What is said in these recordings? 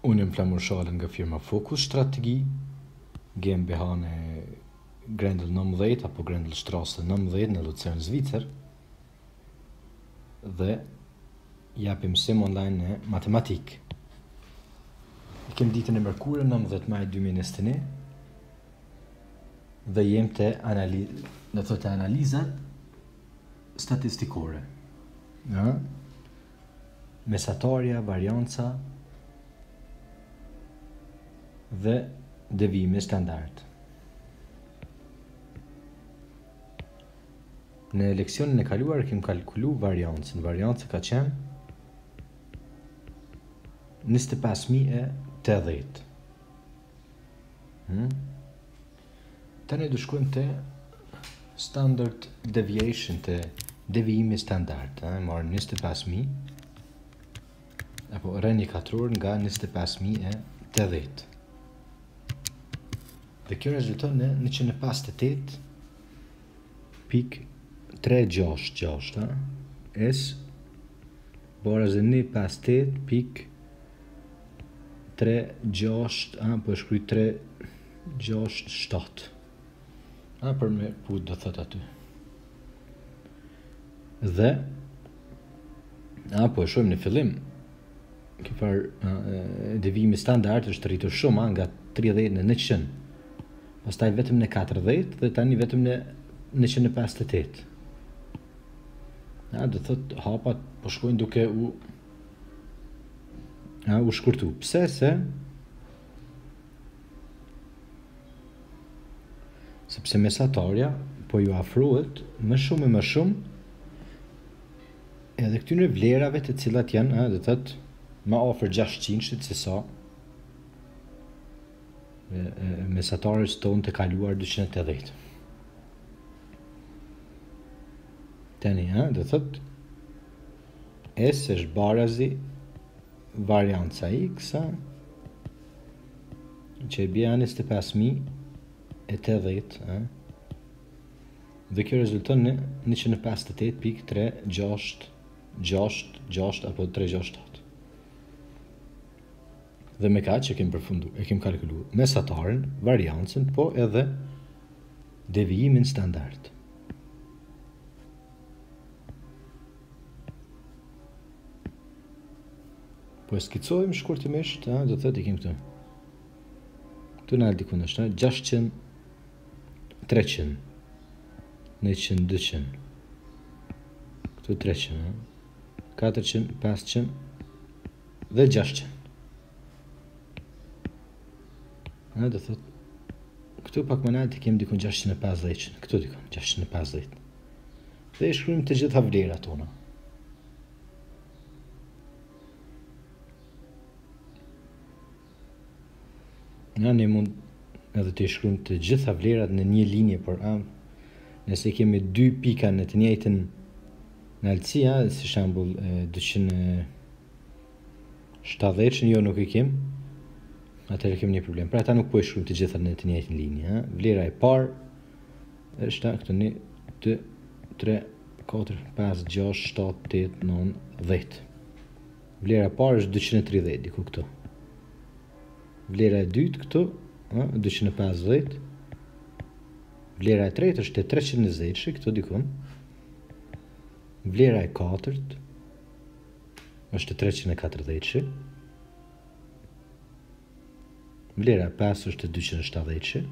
Unë jam Flamur Shalën nga firma Focus Strategi, GmbH në Grendel 19 apo Grendelstrasse 19 në Lucern, Zvicër, dhe japim mësim online në matematik. Kem ditën e mërkurë 19 maj 2021 dhe jem të analizat statistikore. Mesatarja, varianca dhe devijimi standard. Në leksionin e kaluar kem kalkulu variancën. Varianca ka qenë 25.080. Tani do shkojmë te standard deviation, te devijimi standard. Marrë 25.000 apo rënje katror nga 25.080. Dhe kjo rezulton në 158.366. S barazë 158.366, po e shkruaj 367. Për me ku do thot aty. Dhe po e shohim në fillim kjo devijimi standard është rritur shumë nga 30 në 100. Pastaj vetëm në 40 dhe tani vetëm në 158. Do thot hapat po shkojnë duke u shkurtu. Pse? Sepse mesatarja po ju afrohet më shumë e më shumë edhe këtyre vlerave të cilat janë, do thot, më afër 600-shit se sa mesatarës tonë të kaluar 280. Tani, do thot, S është barazi varianca X, që e bje 25.080, dhe kjo rezulton në 158.366 apo 368. Dhe me ka që e kem kalkulu mesataren, variancën, po edhe devijimin standard. Po e skicojmë shkurtimisht, do thot i kem këtu. Këtu në aldi kundësht, 600, 300, 100, 200, këtu 300, 400, 500 dhe 600. Do thot, këtu pak më nalt i kem dikun 650, këtu dikun 650. Dhe i shkruajmë të gjitha vlerat tona. Ne mund edhe të shkruajmë të gjitha vlerat në një linje, por nëse kemi dy pika në të njëjtën në altësi, si shembull 270, jo nuk i kem, atëherë kemi një problem. Pra ata nuk po i shkruajmë të gjitha në të njëjtën linje. Vlera e parë është këtu 1, 2, 3, 4, 5, 6, 7, 8, 9, 10. Vlera e parë është 230, diku këtu. Vlera e dytë këtu, 250. Vlera e tretë është 320, këtu dikun. Vlera e katërt është 340. Vlera e 5 është 270.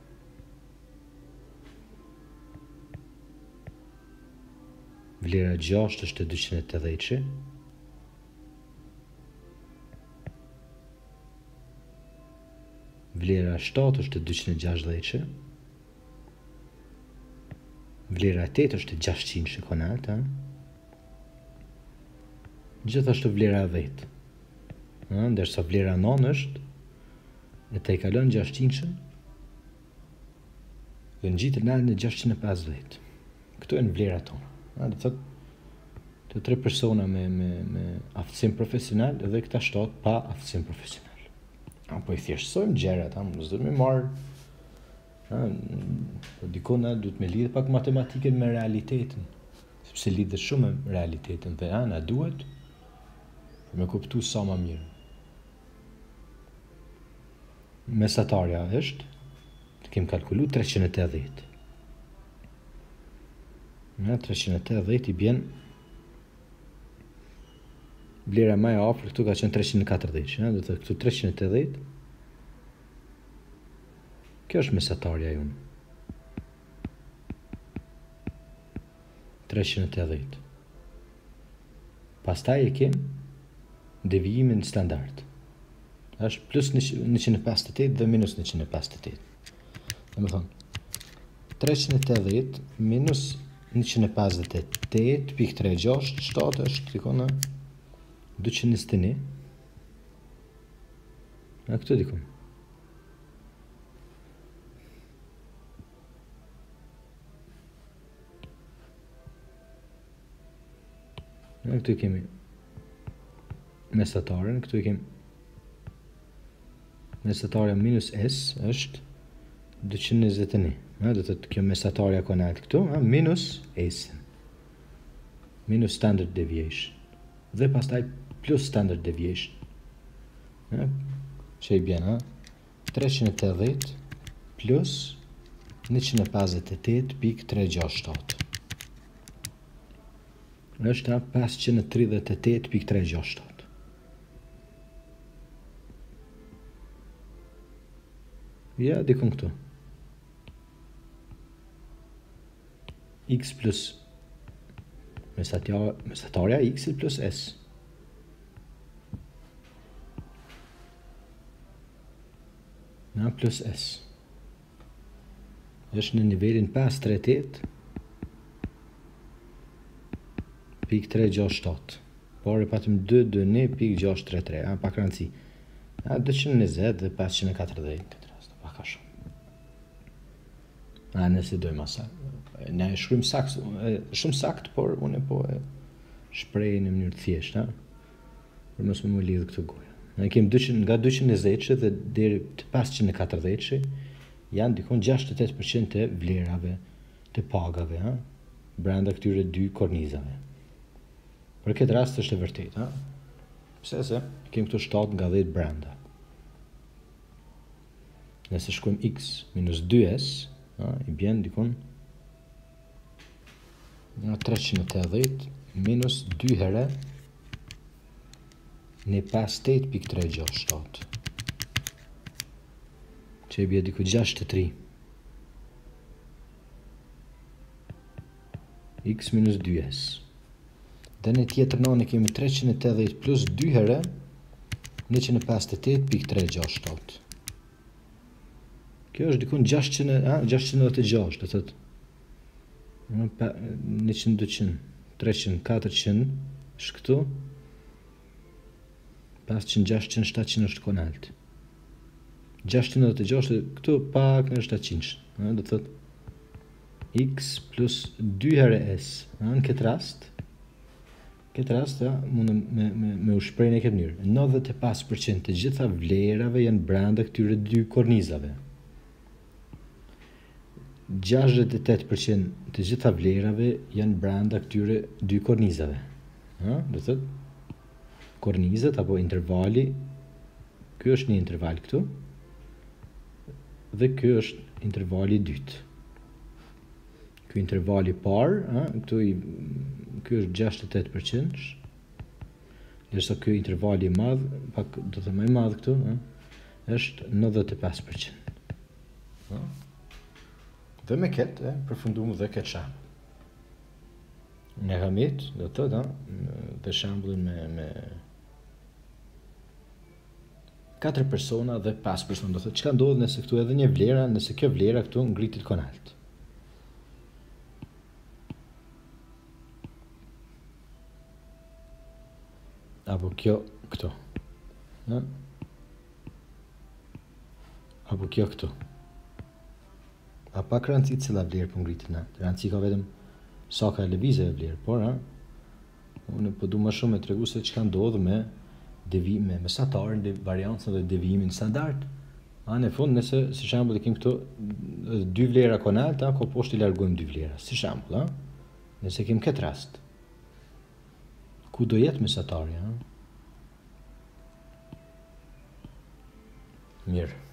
Vlera e 6 është 280. Vlera e 7 është 260. Vlera e 8 është 600, shikon alt, Gjithashtu vlera e 10. Ndërsa vlera 9 është e të i kalon 600 dhe në gjitë në 650. Këto e në vlera tonë. Dhe thot, të 3 persona me aftësim profesional dhe këta 7 pa aftësim profesional. Po i thjeshtësojmë gjerat, mos do të më marr. Po dikon duhet me lidh pak matematikën me realitetin, sepse lidhet shumë me realitetin dhe na duhet për me kuptu sa më mirë. mesatarja është, kem kalkulu 380. Në 380 i bjen vlera më e afër këtu ka qenë 340, do të thotë këtu 380. Kjo është mesatarja jonë. 380. Pastaj e kem devijimin standard. Është plus 158 dhe minus 158. Domethënë 380 minus 158.367 është dikon në 221. A këtu dikon. Në këtu kemi mesataren, këtu kemi mesataren minus S është 221. Do të thotë kjo mesatarja konalt këtu, minus S. Minus standard deviation. Dhe pastaj plus standard deviation. Që i bjen, 380 plus 158.367. Është 538.367. Ja, dikon këtu. X plus mesatarja X plus S. Na plus S. Është në nivelin 538.367. Por e patëm 221.633. Pak rëndësi. 220 dhe 540. Këtë rast, pak a shumë. Nëse dojmë asa. Ne e shkrim sakt, shumë sakt, por unë po e shprej në mënyrë thjeshtë, për mos më lidhë këtë goja. Ne kem nga 220 dhe deri të 540 janë dikon 68% të vlerave të pagave, brenda këtyre dy kornizave. Për këtë rast është e vërtet, pse se kem këtu 7 nga 10 brenda. Nëse shkojmë x minus 2s, i bjen dikon nga 380 minus 2 herë në 58.367. Që i bje diku 63. X minus 2s. Dhe në tjetër në kemi 380 plus 2 herë 158.367. Kjo është dikun 696, do thot 100, 200, 300, 400 është këtu, 500, 600, 700 është konalt. 696 këtu pak në 700, do thot x plus 2 herë s. Në këtë rast, mundë me u shprej në këtë mënyrë. 95% të gjitha vlerave janë brenda këtyre dy kornizave. 68% të gjitha vlerave janë brenda këtyre dy kornizave. Do thot kornizat apo intervali, ky është një interval këtu, dhe ky është intervali dytë. Ky intervali parë, ky është 68%, ndërsa ky intervali i madh, pak do të më i madh këtu, është 95%. Dhe me këtë, përfunduam dhe këtë shembull. Në hamit, do të thotë, dhe shembullin me 4 persona dhe 5 persona, do të thotë, çka ndodh nëse këtu edhe një vlera, nëse kjo vlera këtu ngritet konalt. Apo kjo këtu. Apo kjo këtu. A pak rëndësi cila vlerë për ngritit në. Rëndësi ka vetëm sa ka lëvizje e vlerë, por unë po du më shumë me tregu se që ka ndodhë me devime, mesatarën, variancën dhe devijimin standard. Në fund, nëse, si shembull, kem këtu 2 vlera konalt, ko poshtë i largojmë 2 vlera. Si shembull, nëse kem këtë rast. Ku do jetë mesatarja? Mirë.